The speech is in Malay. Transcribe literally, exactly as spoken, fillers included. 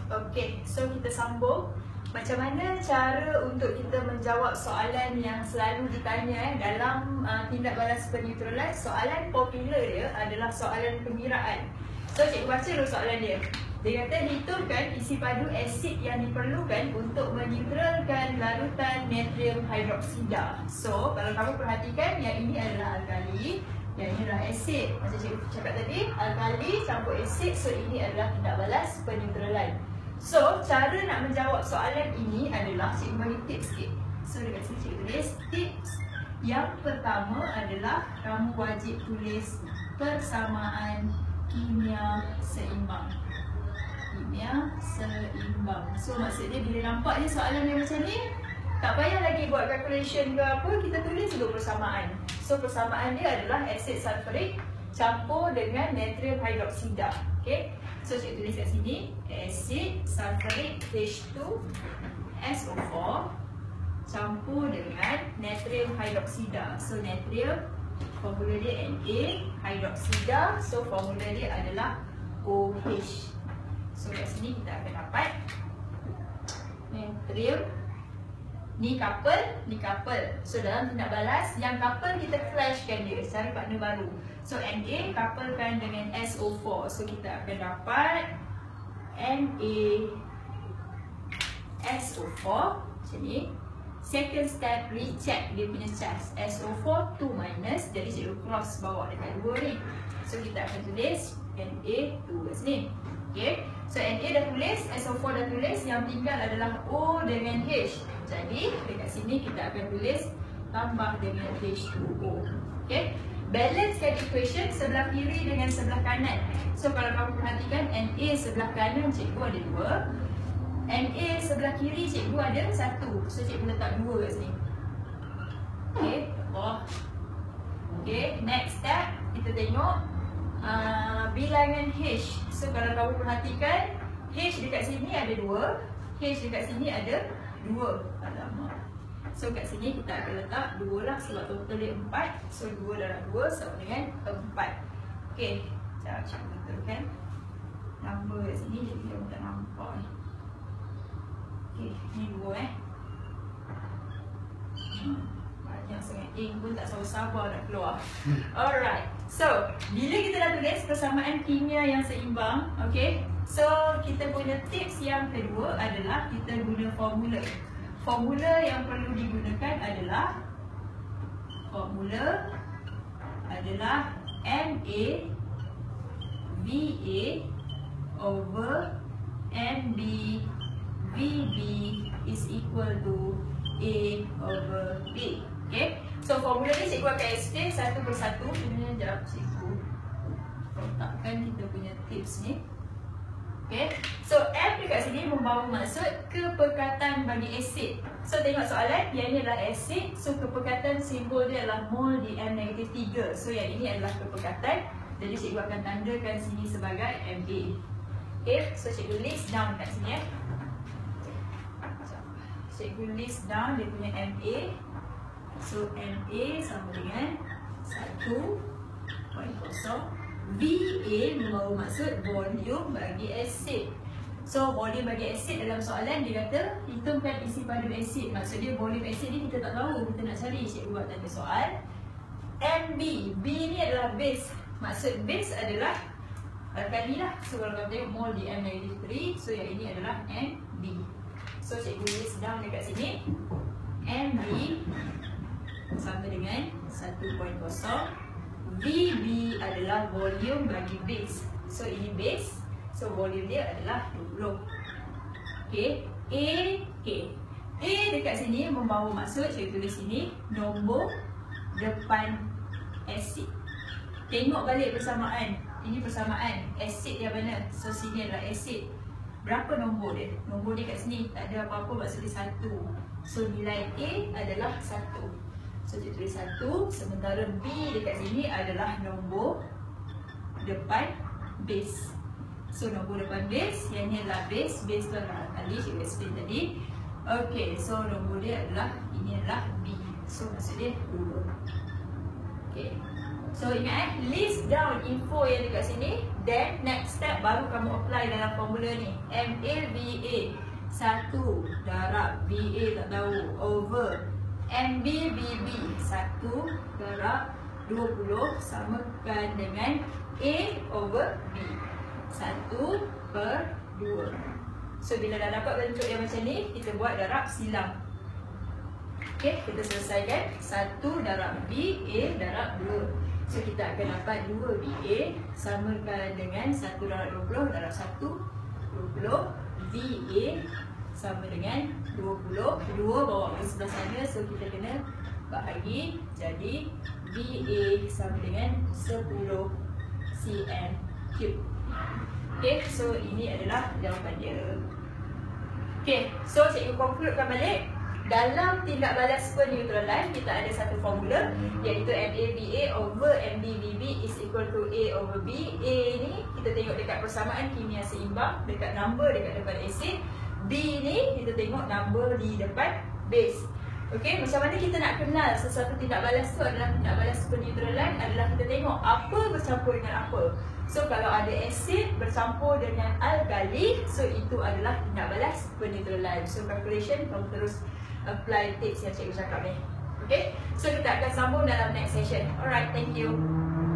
Okey, so kita sambung. Macam mana cara untuk kita menjawab soalan yang selalu ditanya eh, dalam uh, tindak balas penetralize? Soalan popular dia adalah soalan pengiraan. So cikgu baca dulu soalan dia. Dia kata hitungkan isi padu asid yang diperlukan untuk menetralkan larutan natrium hidroksida. So kalau kamu perhatikan, yang ini adalah alkali, yang ini adalah asid. Macam cikgu cakap tadi, alkali campur asid, so ini adalah tindak balas penetralize. So, cara nak menjawab soalan ini adalah cikgu bagi tips sikit. So, dekat sini cikgu tulis tips. Yang pertama adalah kamu wajib tulis persamaan kimia seimbang. Kimia seimbang. So, maksudnya bila nampak je soalan yang macam ni, tak payah lagi buat calculation ke apa, kita tulis dulu persamaan. So, persamaan dia adalah asid sulfurik campur dengan natrium hidroksida. Okay? So, cikgu tulis kat sini, asid sulfurik H two S O four campur dengan natrium hidroksida. So, natrium, formula dia Na, hidroksida, so formula dia adalah O H. So, kat sini kita akan dapat natrium, ni couple, ni couple. So, dalam tindak balas, yang couple kita flashkan dia, cari partner baru. So, Na couplekan dengan S O four. So, kita akan dapat Na S O four. Macam ni. Second step, recheck dia punya charge. S O four, two minus. Jadi, cikgu cross bawah dekat dua ni. So, kita akan tulis Na two kat sini. Okay. So, Na dah tulis, S O four dah tulis. Yang tinggal adalah O dengan H. Jadi, dekat sini kita akan tulis tambah dengan H two O. Okay. Balancekan equation sebelah kiri dengan sebelah kanan. So kalau kamu perhatikan, Na sebelah kanan cikgu ada dua, Na sebelah kiri cikgu ada satu. So cikgu letak dua kat sini. Okay, oh. Okay, next step kita tengok uh, bilangan H. So kalau kamu perhatikan, H dekat sini ada dua, H dekat sini ada dua. Alamak. So kat sini kita akan letak dua lah sebab total dia empat. So dua dalam dua sama dengan empat. Okay, sekejap cikgu betulkan number kat sini, jadi kita tak nampak ni. Okay, ni dua eh hmm, banyak sangat ink pun tak sabar-sabar nak keluar. Alright, so bila kita dah tulis persamaan kimia yang seimbang, okay, so kita punya tips yang kedua adalah kita guna formula. Formula yang perlu digunakan adalah formula adalah Na Va over Nb Vb is equal to A over B. Okay, so formula ni cikgu akan explain satu persatu. Sebenarnya sekejap cikgu letakkan kita punya tips ni. Okay, so F dekat sini membawa maksud kepekatan bagi asid. So tengok soalan, yang ini adalah asid. So kepekatan simbol dia adalah mol di M negatif tiga. So yang ini adalah kepekatan. Jadi cikgu akan tandakan sini sebagai Ma. Okay, so cikgu list down kat sini eh. Cikgu list down dia punya Ma. So Ma sama dengan satu titik kosong. Va membawa maksud volume bagi asid. So volume bagi asid dalam soalan dia kata hitungkan isi padu asid. Maksud dia volume asid ni kita tak tahu, kita nak cari. Cikgu buat tanda soal. Mb, B ni adalah base. Maksud base adalah alkali lah. So kalau kamu tengok mol di M negatif tiga, so yang ini adalah Mb. So cikgu list down dekat sini. Mb sama dengan satu titik kosong. Vb adalah volume bagi base. So ini base. So volume dia adalah dua puluh. Okay. A, okay. A dekat sini membawa maksud, saya tulis sini, nombor depan asid. Tengok balik persamaan. Ini persamaan. Asid yang mana? So sini adalah asid. Berapa nombor dia? Nombor dia kat sini tak ada apa-apa, maksud dia satu. So nilai A adalah satu. So dia tulis satu, sementara B dekat sini adalah nombor depan base. So nombor depan base, yang ni adalah base. Base tu adalah tadi, cikgu explain tadi. Okay, so nombor dia adalah, ini adalah B. So maksud dia dua. Okay, So ingat eh, list down info yang dekat sini. Then next step baru kamu apply dalam formula ni. M A V A satu darab V A tak tahu over M B V B satu darab dua puluh samakan dengan A over B satu per dua. So bila dah dapat bentuk yang macam ni, kita buat darab silang. Okay, kita selesaikan satu darab B A darab dua. So kita akan dapat dua B A samakan dengan satu darab dua puluh darab satu dua puluh. V A sama dengan dua puluh. dua bawa ke sebelah sana. So kita kena bahagi. Jadi V A sama dengan sepuluh cm cube. Okay, so ini adalah jawapan dia. Okay, so cikgu concludekan balik. Dalam tindak balas per neutral line, kita ada satu formula, iaitu M A V A over M B V B is equal to A over B. A ni kita tengok dekat persamaan kimia seimbang, dekat number dekat depan acid. B ni kita tengok number di depan base. Okay, macam mana kita nak kenal sesuatu tindak balas tu adalah tindak balas per neutral line, adalah kita tengok apa bercampur dengan apa. So kalau ada acid bercampur dengan alkali, so itu adalah tindak balas per neutral line. So calculation kamu terus apply tips yang cikgu cakap ni. Okay, so kita akan sambung dalam next session. Alright, thank you.